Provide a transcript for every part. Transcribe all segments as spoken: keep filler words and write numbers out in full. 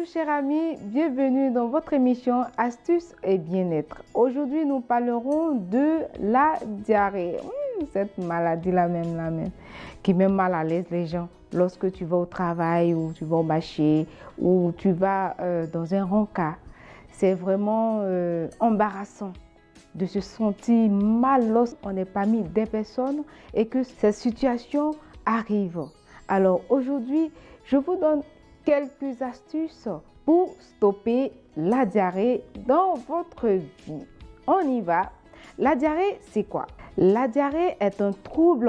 chers amis, bienvenue dans votre émission Astuces et bien-être. Aujourd'hui, nous parlerons de la diarrhée. Hum, cette maladie-là même, là même, qui met mal à l'aise les gens. Lorsque tu vas au travail ou tu vas au marché ou tu vas euh, dans un rencard, c'est vraiment euh, embarrassant de se sentir mal lorsqu'on est parmi des personnes et que cette situation arrive. Alors aujourd'hui, je vous donne quelques astuces pour stopper la diarrhée dans votre vie. On y va. La diarrhée, c'est quoi? La diarrhée est un trouble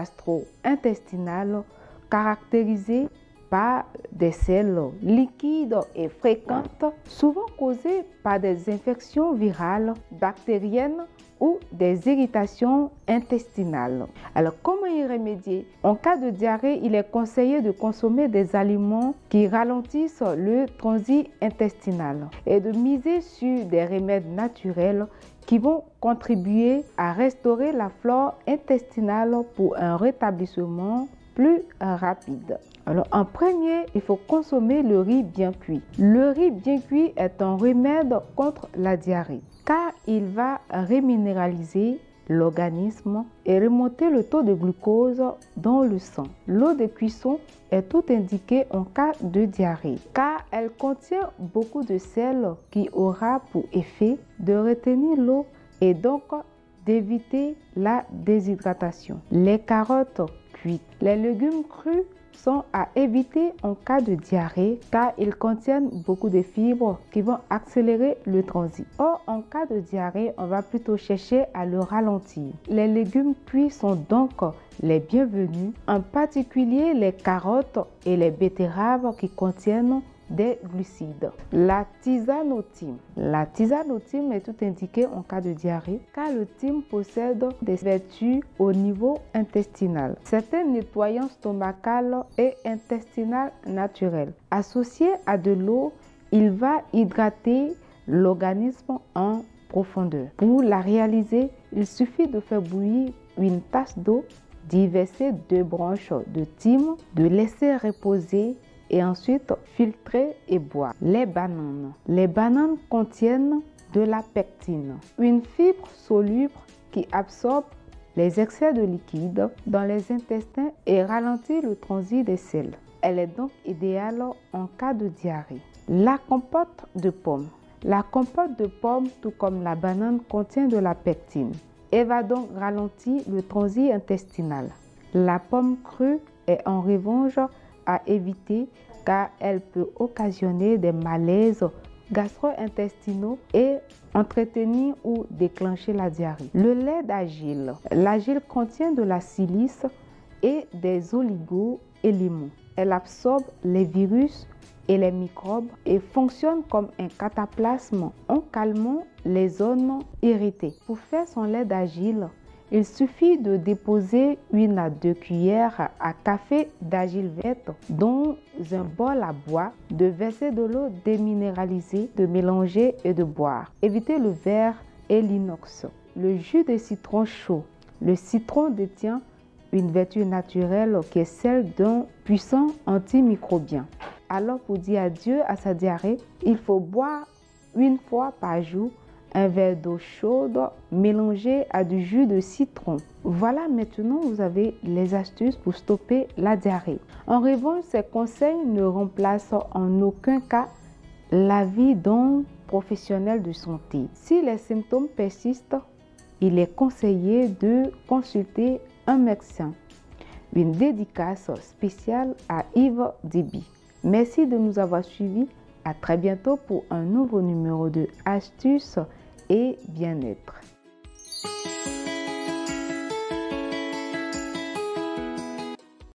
gastro-intestinal caractérisé par des selles liquides et fréquentes, souvent causées par des infections virales, bactériennes ou des irritations intestinales. Alors, comment y remédier? En cas de diarrhée, il est conseillé de consommer des aliments qui ralentissent le transit intestinal et de miser sur des remèdes naturels qui vont contribuer à restaurer la flore intestinale pour un rétablissement plus rapide. Alors, en premier, il faut consommer le riz bien cuit. Le riz bien cuit est un remède contre la diarrhée car il va reminéraliser l'organisme et remonter le taux de glucose dans le sang. L'eau de cuisson est tout indiquée en cas de diarrhée car elle contient beaucoup de sel qui aura pour effet de retenir l'eau et donc d'éviter la déshydratation. Les carottes cuites. Les légumes crus sont à éviter en cas de diarrhée car ils contiennent beaucoup de fibres qui vont accélérer le transit. Or, en cas de diarrhée, on va plutôt chercher à le ralentir. Les légumes cuits sont donc les bienvenus, en particulier les carottes et les betteraves qui contiennent des glucides. La tisane au thym. La tisane au thym est tout indiquée en cas de diarrhée car le thym possède des vertus au niveau intestinal. C'est un nettoyant stomacal et intestinal naturel. Associé à de l'eau, il va hydrater l'organisme en profondeur. Pour la réaliser, il suffit de faire bouillir une tasse d'eau, d'y verser deux branches de thym, de laisser reposer et ensuite filtrer et boire. Les bananes. Les bananes contiennent de la pectine, une fibre soluble qui absorbe les excès de liquide dans les intestins et ralentit le transit des selles. Elle est donc idéale en cas de diarrhée. La compote de pommes. La compote de pommes, tout comme la banane, contient de la pectine et va donc ralentir le transit intestinal. La pomme crue est en revanche à éviter car elle peut occasionner des malaises gastro-intestinaux et entretenir ou déclencher la diarrhée. Le lait d'argile. L'argile contient de la silice et des oligo-éléments. Elle absorbe les virus et les microbes et fonctionne comme un cataplasme en calmant les zones irritées. Pour faire son lait d'argile, il suffit de déposer une à deux cuillères à café d'argile verte dans un bol à bois, de verser de l'eau déminéralisée, de mélanger et de boire. Évitez le verre et l'inox. Le jus de citron chaud. Le citron détient une vertu naturelle qui est celle d'un puissant antimicrobien. Alors, pour dire adieu à sa diarrhée, il faut boire une fois par jour un verre d'eau chaude mélangé à du jus de citron. Voilà, maintenant vous avez les astuces pour stopper la diarrhée. En revanche, ces conseils ne remplacent en aucun cas l'avis d'un professionnel de santé. Si les symptômes persistent, il est conseillé de consulter un médecin. Une dédicace spéciale à Yves Déby. Merci de nous avoir suivis. À très bientôt pour un nouveau numéro de Astuces et bien-être.